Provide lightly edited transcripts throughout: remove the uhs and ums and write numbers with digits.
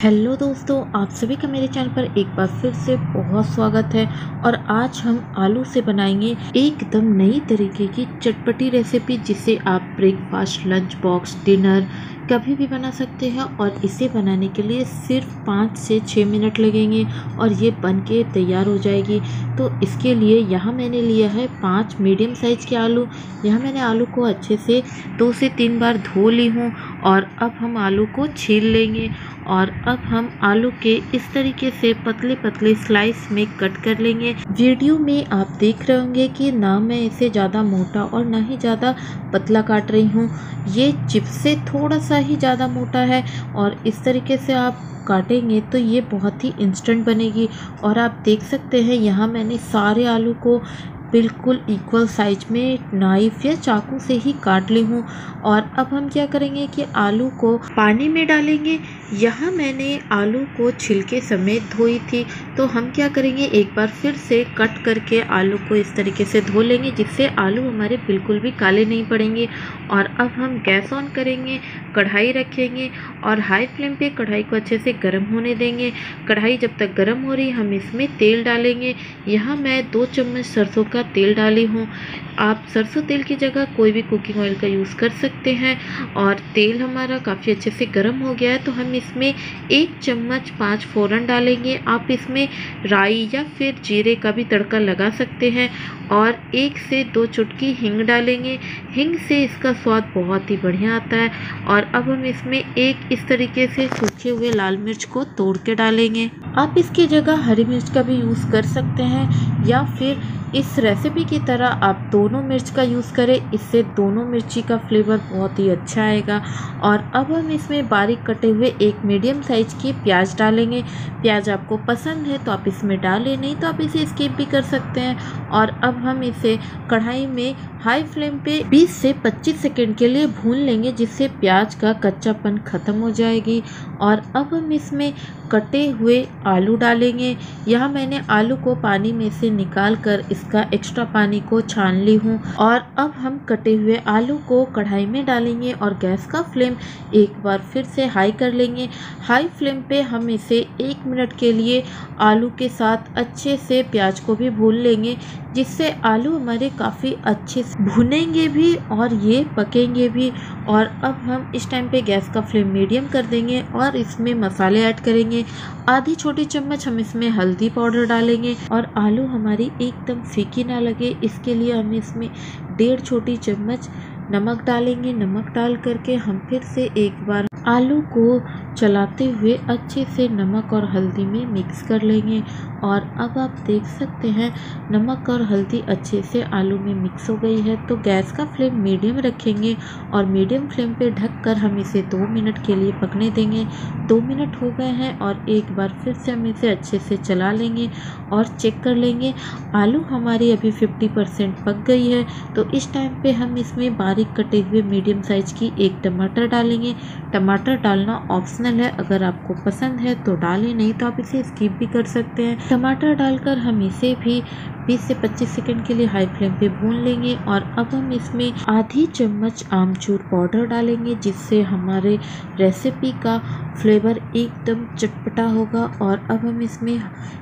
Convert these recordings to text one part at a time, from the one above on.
Hello दोस्तों, आप सभी का मेरे चैनल पर एक बार फिर से बहुत स्वागत है। और आज हम आलू से बनाएंगे एकदम नई तरीके की चटपटी रेसिपी, जिसे आप ब्रेकफास्ट, लंच बॉक्स, डिनर कभी भी बना सकते हैं। और इसे बनाने के लिए सिर्फ 5 से 6 मिनट लगेंगे और ये बन के तैयार हो जाएगी। तो इसके लिए यहाँ मैंने लिया है 5 मीडियम साइज़ के आलू। यहाँ मैंने आलू को अच्छे से 2 से 3 बार धो ली हूँ और अब हम आलू को छील लेंगे। और अब हम आलू के इस तरीके से पतले पतले स्लाइस में कट कर लेंगे। वीडियो में आप देख रहे होंगे कि ना मैं इसे ज़्यादा मोटा और ना ही ज़्यादा पतला काट रही हूँ। ये चिप्स से थोड़ा सा ही ज़्यादा मोटा है और इस तरीके से आप काटेंगे तो ये बहुत ही इंस्टेंट बनेगी। और आप देख सकते हैं यहाँ मैंने सारे आलू को बिल्कुल इक्वल साइज में नाइफ या चाकू से ही काट ली हूँ। और अब हम क्या करेंगे कि आलू को पानी में डालेंगे। यहाँ मैंने आलू को छिलके समेत धोई थी, तो हम क्या करेंगे, एक बार फिर से कट करके आलू को इस तरीके से धो लेंगे, जिससे आलू हमारे बिल्कुल भी काले नहीं पड़ेंगे। और अब हम गैस ऑन करेंगे, कढ़ाई रखेंगे और हाई फ्लेम पे कढ़ाई को अच्छे से गर्म होने देंगे। कढ़ाई जब तक गर्म हो रही, हम इसमें तेल डालेंगे। यहाँ मैं 2 चम्मच सरसों का तेल डाली हूँ। आप सरसों तेल की जगह कोई भी कुकिंग ऑयल का यूज़ कर सकते हैं। और तेल हमारा काफ़ी अच्छे से गर्म हो गया है, तो हम इसमें 1 चम्मच 5 फोरन डालेंगे। आप इसमें राई या फिर जीरे का भी तड़का लगा सकते हैं। और 1 से 2 चुटकी हींग डालेंगे। हींग से इसका स्वाद बहुत ही बढ़िया आता है। और अब हम इसमें एक इस तरीके से सूखे हुए लाल मिर्च को तोड़ के डालेंगे। आप इसकी जगह हरी मिर्च का भी यूज़ कर सकते हैं, या फिर इस रेसिपी की तरह आप दोनों मिर्च का यूज़ करें। इससे दोनों मिर्ची का फ्लेवर बहुत ही अच्छा आएगा। और अब हम इसमें बारीक कटे हुए एक मीडियम साइज की प्याज डालेंगे। प्याज आपको पसंद है तो आप इसमें डालें, नहीं तो आप इसे स्किप भी कर सकते हैं। और अब हम इसे कढ़ाई में हाई फ्लेम पे 20 से 25 सेकंड के लिए भून लेंगे, जिससे प्याज का कच्चापन ख़त्म हो जाएगी। और अब हम इसमें कटे हुए आलू डालेंगे। यहाँ मैंने आलू को पानी में से निकाल कर इसका एक्स्ट्रा पानी को छान ली हूँ। और अब हम कटे हुए आलू को कढ़ाई में डालेंगे और गैस का फ्लेम एक बार फिर से हाई कर लेंगे। हाई फ्लेम पे हम इसे 1 मिनट के लिए आलू के साथ अच्छे से प्याज को भी भून लेंगे, जिससे आलू हमारे काफ़ी अच्छे से भुनेंगे भी और ये पकेंगे भी। और अब हम इस टाइम पे गैस का फ्लेम मीडियम कर देंगे और इसमें मसाले ऐड करेंगे। आधी छोटी चम्मच हम इसमें हल्दी पाउडर डालेंगे। और आलू हमारी एकदम फीकी ना लगे, इसके लिए हम इसमें 1.5 छोटी चम्मच नमक डालेंगे। नमक डाल करके हम फिर से एक बार आलू को चलाते हुए अच्छे से नमक और हल्दी में मिक्स कर लेंगे। और अब आप देख सकते हैं नमक और हल्दी अच्छे से आलू में मिक्स हो गई है, तो गैस का फ्लेम मीडियम रखेंगे और मीडियम फ्लेम पे ढककर हम इसे 2 मिनट के लिए पकने देंगे। 2 मिनट हो गए हैं और एक बार फिर से हम इसे अच्छे से चला लेंगे और चेक कर लेंगे। आलू हमारी अभी 50% पक गई है, तो इस टाइम पे हम इसमें बारीक कटे हुए मीडियम साइज की 1 टमाटर डालेंगे। टमाटर डालना ऑप्शनल है, अगर आपको पसंद है तो डालें, नहीं तो आप इसे स्किप भी कर सकते हैं। टमाटर डालकर हम इसे भी 20 से 25 सेकंड के लिए हाई फ्लेम पे भून लेंगे। और अब हम इसमें आधी चम्मच आमचूर पाउडर डालेंगे, जिससे हमारे रेसिपी का फ्लेवर एकदम चटपटा होगा। और अब हम इसमें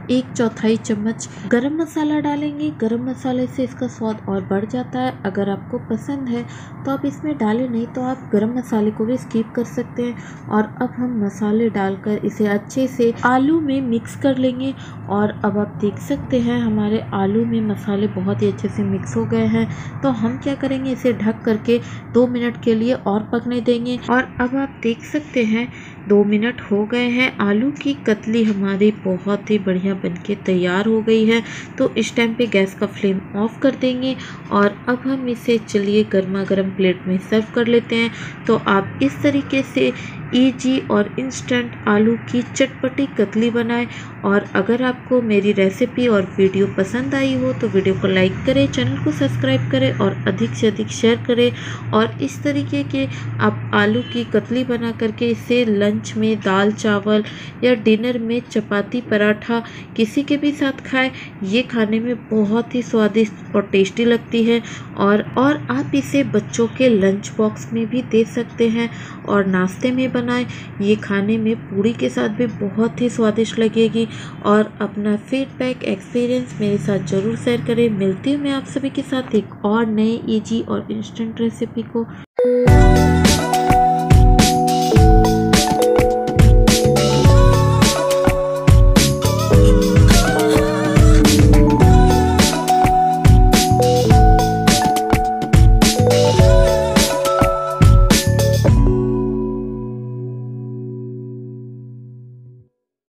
1/4 चम्मच गरम मसाला डालेंगे। गरम मसाले से इसका स्वाद और बढ़ जाता है। अगर आपको पसंद है तो आप इसमें डालें, नहीं तो आप गरम मसाले को भी स्किप कर सकते हैं। और अब हम मसाले डालकर इसे अच्छे से आलू में मिक्स कर लेंगे। और अब आप देख सकते हैं हमारे आलू में मसाले बहुत ही अच्छे से मिक्स हो गए हैं, तो हम क्या करेंगे, इसे ढक करके 2 मिनट के लिए और पकने देंगे। और अब आप देख सकते हैं 2 मिनट हो गए हैं। आलू की कतली हमारी बहुत ही बढ़िया बनके तैयार हो गई है, तो इस टाइम पे गैस का फ्लेम ऑफ कर देंगे। और अब हम इसे चलिए गर्मा गर्म प्लेट में सर्व कर लेते हैं। तो आप इस तरीके से इजी और इंस्टेंट आलू की चटपटी कतली बनाएं। और अगर आपको मेरी रेसिपी और वीडियो पसंद आई हो तो वीडियो को लाइक करें, चैनल को सब्सक्राइब करें और अधिक से अधिक शेयर करें। और इस तरीके के आप आलू की कतली बना करके इसे लंच लंच में दाल चावल या डिनर में चपाती पराठा किसी के भी साथ खाएं। ये खाने में बहुत ही स्वादिष्ट और टेस्टी लगती है और आप इसे बच्चों के लंच बॉक्स में भी दे सकते हैं और नाश्ते में बनाएं। ये खाने में पूरी के साथ भी बहुत ही स्वादिष्ट लगेगी। और अपना फीडबैक एक्सपीरियंस मेरे साथ ज़रूर शेयर करें। मिलती हूँ मैं आप सभी के साथ एक और नए इजी और इंस्टेंट रेसिपी को।